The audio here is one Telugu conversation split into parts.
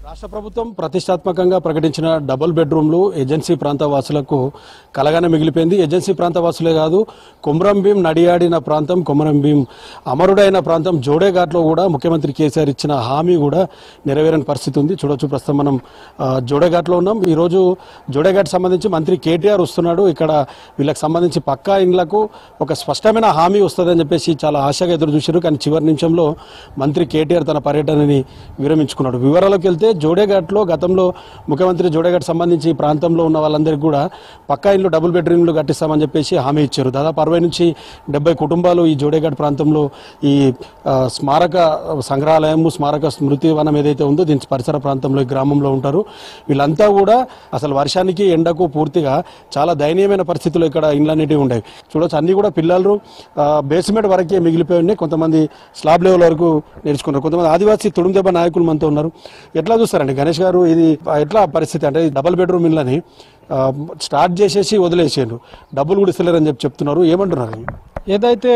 రాష్ట్ర ప్రభుత్వం ప్రతిష్టాత్మకంగా ప్రకటించిన డబుల్ బెడ్రూమ్లు ఏజెన్సీ ప్రాంత వాసులకు కలగానే మిగిలిపోయింది. ఏజెన్సీ ప్రాంత వాసులే కాదు, కొమరం భీం నడియాడిన ప్రాంతం, కొమరం భీం అమరుడైన ప్రాంతం జోడేఘాట్లో కూడా ముఖ్యమంత్రి కేసీఆర్ ఇచ్చిన హామీ కూడా నెరవేరని పరిస్థితి ఉంది. చూడొచ్చు, ప్రస్తుతం మనం జోడేఘాట్లో ఉన్నాం. ఈరోజు జోడేఘాట్ సంబంధించి మంత్రి కేటీఆర్ వస్తున్నాడు. ఇక్కడ వీళ్ళకి సంబంధించి పక్కా ఇండ్లకు ఒక స్పష్టమైన హామీ వస్తుందని చెప్పేసి చాలా ఆశగా ఎదురు చూశారు. కానీ చివరి నిమిషంలో మంత్రి కేటీఆర్ తన పర్యటనని విరమించుకున్నాడు. వివరాల్లోకి వెళ్తే జోడేఘాట్లో గతంలో ముఖ్యమంత్రి జోడేఘాట్ సంబంధించి ఈ ప్రాంతంలో ఉన్న వాళ్ళందరికీ కూడా పక్కా ఇల్లు డబుల్ బెడ్రూమ్లు కట్టిస్తామని చెప్పేసి హామీ ఇచ్చారు. దాదాపు 60 నుంచి 70 కుటుంబాలు ఈ జోడేఘాట్ ప్రాంతంలో ఈ స్మారక సంగ్రహాలయం, స్మారక స్మృతి వనం ఏదైతే ఉందో దీని పరిసర ప్రాంతంలో ఈ గ్రామంలో ఉంటారు. వీళ్ళంతా కూడా అసలు వర్షానికి ఎండకు పూర్తిగా చాలా దయనీయమైన పరిస్థితుల్లో ఇక్కడ ఇండ్లన్నిటివి ఉండేవి. చూడొచ్చు, అన్ని కూడా పిల్లలు బేస్మెంట్ వరకే మిగిలిపోయి ఉన్నాయి. కొంతమంది స్లాబ్ లెవెల్ వరకు నేర్చుకున్నారు. కొంతమంది ఆదివాసీ తుడుందెబ్బ నాయకులు మనతో ఉన్నారు. ఎట్లా చూస్తారండి గణేష్ గారు, ఇది ఎట్లా పరిస్థితి? అంటే డబుల్ బెడ్రూమ్ ఇళ్ళని స్టార్ట్ చేసేసి వదిలేసారు, డబ్బులు కూడా ఇస్తలేరని చెప్తున్నారు. ఏమంటున్నారు? ఏదైతే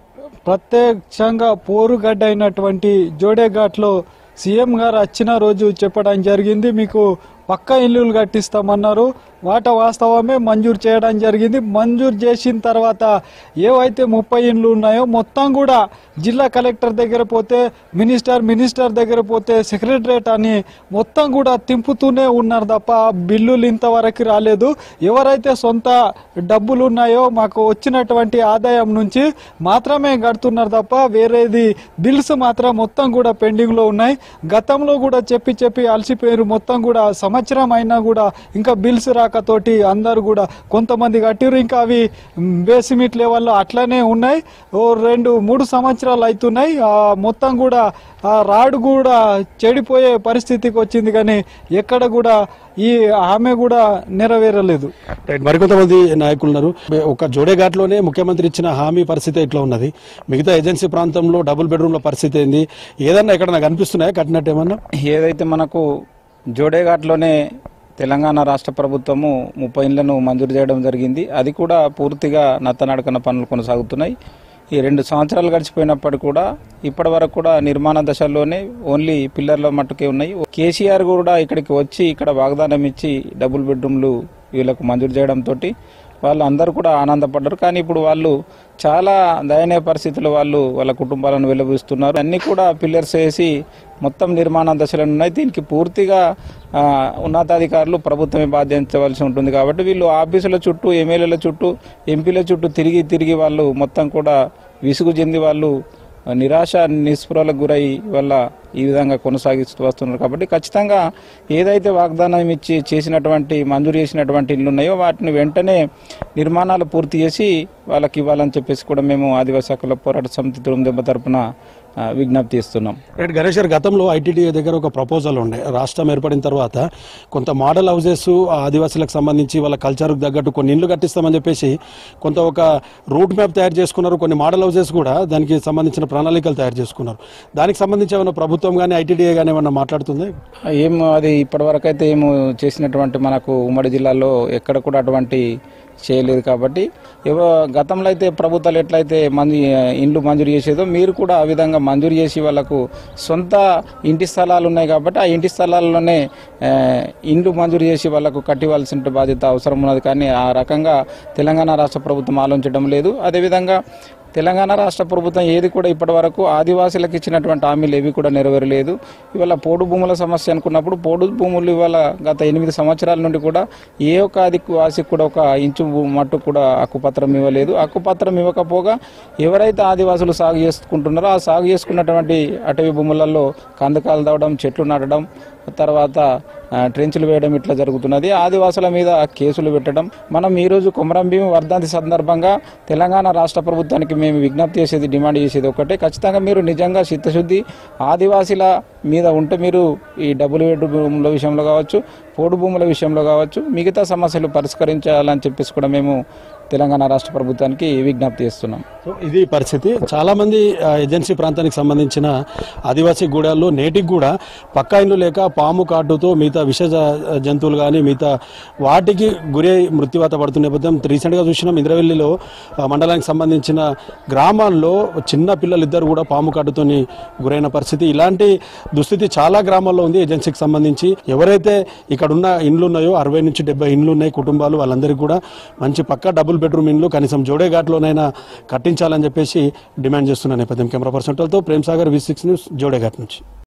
ప్రత్యక్షంగా పోరుగడ్డ అయినటువంటి జోడేఘాట్లో సీఎం గారు వచ్చిన రోజు చెప్పడం జరిగింది, మీకు పక్కా ఇల్లులు కట్టిస్తామన్నారు. వాస్తవమే మంజూరు చేయడం జరిగింది. మంజూరు చేసిన తర్వాత ఏవైతే 30 ఇండ్లు ఉన్నాయో మొత్తం కూడా జిల్లా కలెక్టర్ దగ్గర పోతే మినిస్టర్ దగ్గర పోతే సెక్రటరేట్ అని మొత్తం కూడా తింపుతూనే ఉన్నారు తప్ప బిల్లులు ఇంతవరకు రాలేదు. ఎవరైతే సొంత డబ్బులు ఉన్నాయో మాకు వచ్చినటువంటి ఆదాయం నుంచి మాత్రమే కడుతున్నారు తప్ప వేరేది బిల్స్ మాత్రం మొత్తం కూడా పెండింగ్లో ఉన్నాయి. గతంలో కూడా చెప్పి అలసిపోయారు. మొత్తం కూడా సంవత్సరం అయినా కూడా ఇంకా బిల్స్ రాకతోటి అందరు కూడా కొంతమంది కట్టిరు, ఇంకా అవి బేసిమెంట్ లెవెల్లో అట్లనే ఉన్నాయి. 2-3 సంవత్సరాలు అవుతున్నాయి. మొత్తం కూడా ఆ రాడు కూడా చెడిపోయే పరిస్థితికి వచ్చింది, కానీ ఎక్కడ కూడా ఈ హామీ కూడా నెరవేరలేదు. మరికొంతమంది నాయకులు ఉన్నారు. ఒక జోడేఘాట్లోనే ముఖ్యమంత్రి ఇచ్చిన హామీ పరిస్థితి ఇట్లా ఉన్నది. మిగతా ఏజెన్సీ ప్రాంతంలో డబుల్ బెడ్రూమ్ల పరిస్థితి ఏంది? ఏదన్నా ఎక్కడ కనిపిస్తున్నాయా కట్టినట్టు ఏమన్నా? ఏదైతే మనకు జోడేఘాట్లోనే తెలంగాణ రాష్ట్ర ప్రభుత్వము 30 ఇండ్లను మంజూరు చేయడం జరిగింది. అది కూడా పూర్తిగా నత్తనడకన పనులు కొనసాగుతున్నాయి. ఈ 2 సంవత్సరాలు గడిచిపోయినప్పటికీ కూడా ఇప్పటి వరకు కూడా నిర్మాణ దశల్లోనే ఓన్లీ పిల్లర్ల మట్టుకే ఉన్నాయి. కేసీఆర్ కూడా ఇక్కడికి వచ్చి ఇక్కడ వాగ్దానం ఇచ్చి డబుల్ బెడ్రూమ్లు వీళ్ళకు మంజూరు చేయడంతో వాళ్ళు అందరూ కూడా ఆనందపడ్డారు. కానీ ఇప్పుడు వాళ్ళు చాలా దయనీయ పరిస్థితుల్లో వాళ్ళ కుటుంబాలను వెలువరిస్తున్నారు. అన్ని కూడా పిల్లర్స్ వేసి మొత్తం నిర్మాణ దశలో ఉన్నాయి. దీనికి పూర్తిగా ఉన్నతాధికారులు ప్రభుత్వమే బాధ్యతవలసి ఉంటుంది. కాబట్టి వీళ్ళు ఆఫీసుల చుట్టూ, ఎమ్మెల్యేల చుట్టూ, ఎంపీల చుట్టూ తిరిగి వాళ్ళు మొత్తం కూడా విసుగు చెంది వాళ్ళు నిరాశ నిస్పృహలకు గురై వల్ల ఈ విధంగా కొనసాగిస్తూ వస్తున్నారు. కాబట్టి ఖచ్చితంగా ఏదైతే వాగ్దానం ఇచ్చి మంజూరు చేసినటువంటి ఇళ్ళు ఉన్నాయో వాటిని వెంటనే నిర్మాణాలు పూర్తి చేసి వాళ్ళకి ఇవ్వాలని చెప్పేసి కూడా మేము ఆదివాసీ హక్కుల పోరాట సమితి తుడుందెబ్బ తరపున విజ్ఞప్తి ఇస్తున్నాం. గణేష్ గారు, గతంలో ఐటీడీఏ దగ్గర ఒక ప్రపోజల్ ఉండే, రాష్ట్రం ఏర్పడిన తర్వాత కొంత మోడల్ హౌసెస్ ఆదివాసీలకు సంబంధించి వాళ్ళ కల్చర్కు తగ్గట్టు కొన్ని ఇళ్ళు కట్టిస్తామని చెప్పేసి కొంత ఒక రూట్ మ్యాప్ తయారు చేసుకున్నారు. కొన్ని మోడల్ హౌసెస్ కూడా దానికి సంబంధించిన ప్రణాళికలు తయారు చేసుకున్నారు. దానికి సంబంధించి ఏమైనా ప్రభుత్వం కానీ ఐటీడీఏ కానీ ఏమన్నా మాట్లాడుతుంది? అది ఇప్పటివరకు అయితే ఏమో చేసినటువంటి మనకు ఉమ్మడి జిల్లాలో ఎక్కడ కూడా అటువంటి చేయలేదు. కాబట్టి గతంలో అయితే ప్రభుత్వాలు ఎట్లయితే ఇండ్లు మంజూరు చేసేదో మీరు కూడా ఆ విధంగా మంజూరు చేసి వాళ్ళకు సొంత ఇంటి స్థలాలు ఉన్నాయి కాబట్టి ఆ ఇంటి స్థలాల్లోనే ఇండ్లు మంజూరు చేసి వాళ్ళకు కట్టివ్వాల్సిన బాధ్యత అవసరం ఉన్నది. కానీ ఆ రకంగా తెలంగాణ రాష్ట్ర ప్రభుత్వం ఆలోచించడం లేదు. అదేవిధంగా తెలంగాణ రాష్ట్ర ప్రభుత్వం ఏది కూడా ఇప్పటి వరకు ఆదివాసీలకు ఇచ్చినటువంటి హామీలు ఏవి కూడా నెరవేరలేదు. ఇవాళ పోడు భూముల సమస్య అనుకున్నప్పుడు పోడు భూములు ఇవాళ గత 8 సంవత్సరాల నుండి కూడా ఏ ఒక్క ఆదివాసికి కూడా ఒక ఇంచు మట్టు కూడా హక్కుపత్రం ఇవ్వలేదు. హక్కుపత్రం ఇవ్వకపోగా ఎవరైతే ఆదివాసులు సాగు చేసుకుంటున్నారో ఆ సాగు చేసుకున్నటువంటి అటవీ భూములలో కందకాలు తవ్వడం, చెట్లు నాటడం, తర్వాత ట్రెంచులు వేయడం ఇట్లా జరుగుతున్నది. ఆదివాసుల మీద కేసులు పెట్టడం. మనం ఈరోజు కొమరం భీం వర్ధంతి సందర్భంగా తెలంగాణ రాష్ట్ర ప్రభుత్వానికి మేము విజ్ఞప్తి చేసేది, డిమాండ్ చేసేది ఒకటే, ఖచ్చితంగా మీరు నిజంగా చిత్తశుద్ధి ఆదివాసీల మీద ఉంటే మీరు ఈ డబుల్ బెడ్రూమ్ల విషయంలో కావచ్చు, పోడు భూముల విషయంలో కావచ్చు, మిగతా సమస్యలు పరిష్కరించాలని చెప్పేసి కూడా మేము తెలంగాణ రాష్ట్ర ప్రభుత్వానికి విజ్ఞప్తి చేస్తున్నాం. సో ఇది పరిస్థితి. చాలామంది ఏజెన్సీ ప్రాంతానికి సంబంధించిన ఆదివాసీ గూడాల్లో నేటికి కూడా పక్కా ఇల్లు లేక పాము కాటుతో మిగతా విష జంతువులు కానీ మిగతా వాటికి గురి మృత్యువాత పడుతున్న నేపథ్యం రీసెంట్గా చూసినాం. ఇంద్రవెల్లిలో మండలానికి సంబంధించిన గ్రామాల్లో చిన్న పిల్లలిద్దరు కూడా పాము కాటుతోని గురైన పరిస్థితి. ఇలాంటి దుస్థితి చాలా గ్రామాల్లో ఉంది. ఏజెన్సీకి సంబంధించి ఎవరైతే ఇక్కడ ఉన్న ఇండ్లు ఉన్నాయో 60 నుంచి 70 ఇండ్లు ఉన్నాయి కుటుంబాలు, వాళ్ళందరికీ కూడా మంచి పక్కా డబుల్ బెడ్రూమ్ ఇండ్లు కనీసం జోడేఘాట్లోనైనా కట్టించాలని చెప్పేసి డిమాండ్ చేస్తున్న నేపథ్యం. కెమెరా పర్సన్ తో ప్రేమ్ సాగర్, V6 న్యూస్, జోడేఘాట్ నుంచి.